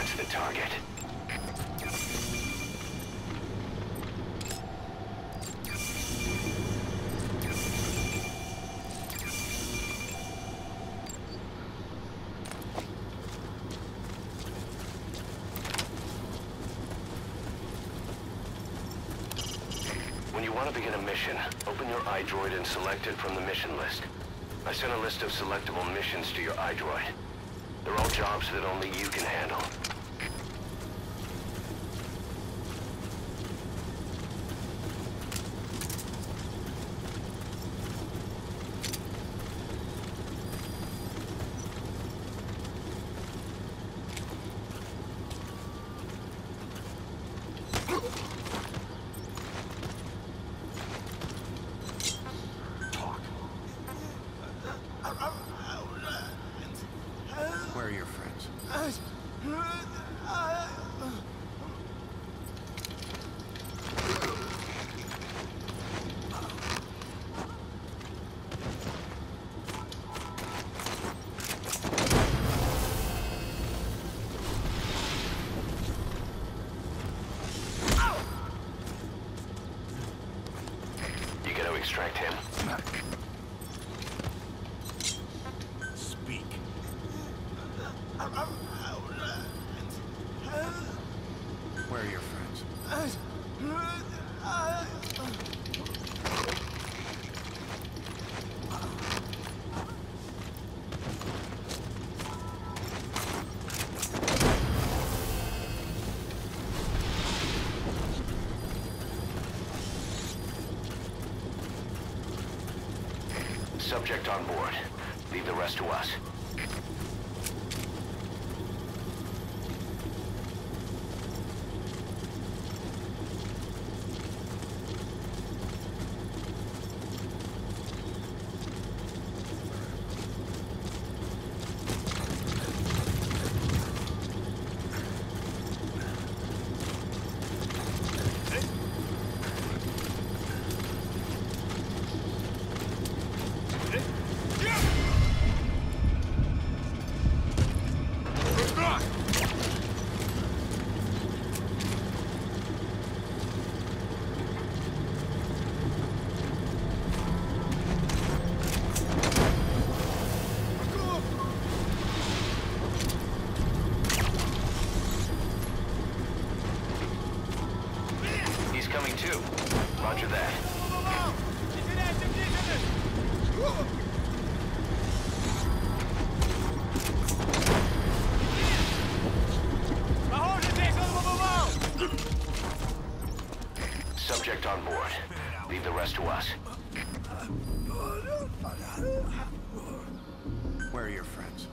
That's the target. When you want to begin a mission, open your iDroid and select it from the mission list. I sent a list of selectable missions to your iDroid. They're all jobs that only you can handle. Where are your friends? You gotta extract him. Speak. Where are your friends? Subject on board. Leave the rest to us. He's coming too. Roger that. Subject on board. Leave the rest to us. Where are your friends?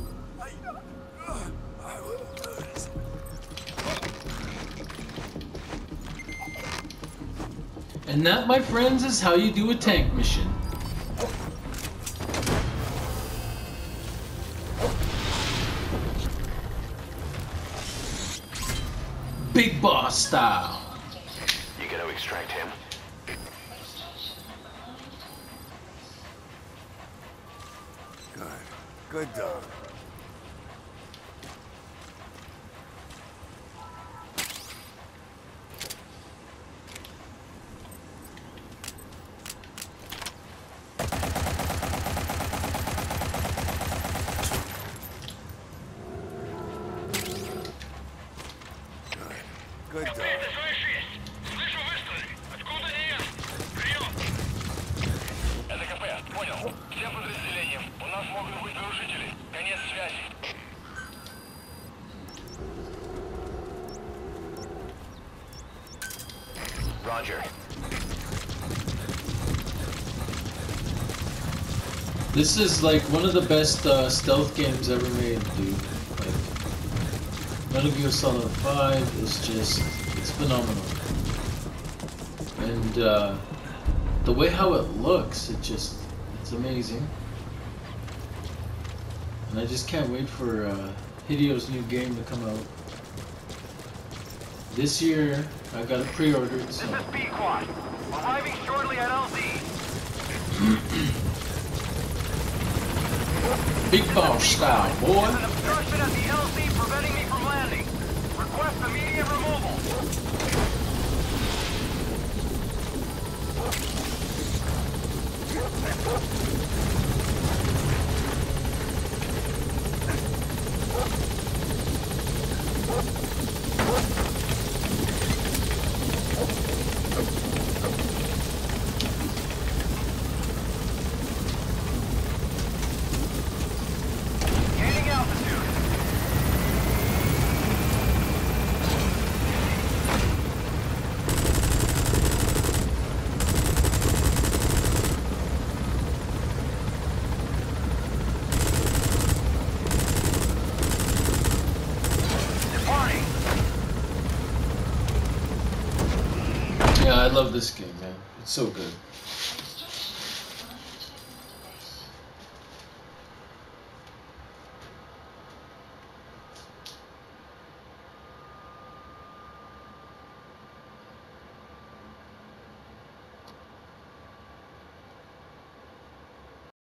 And that, my friends, is how you do a tank mission. Big boss style. You gotta extract him. Good dog. Good dog. Слышу выстрелы. Откуда нет? Прием. Это КП. Понял. Всем подразделениям. У нас могут быть нарушители. Конец связи. Roger. This is like one of the best stealth games ever made, dude. Like, Metal Gear Solid 5 is just, it's phenomenal. And the way how it looks, it's amazing. And I just can't wait for Hideo's new game to come out. This year, I got it pre-ordered, so... This is B-Quad. Arriving shortly at LZ. Big boss style, boy. There's an obstruction at the LZ preventing me from landing. Request immediate removal. Gaining altitude. Departing. Yeah, I love this game, man. It's so good.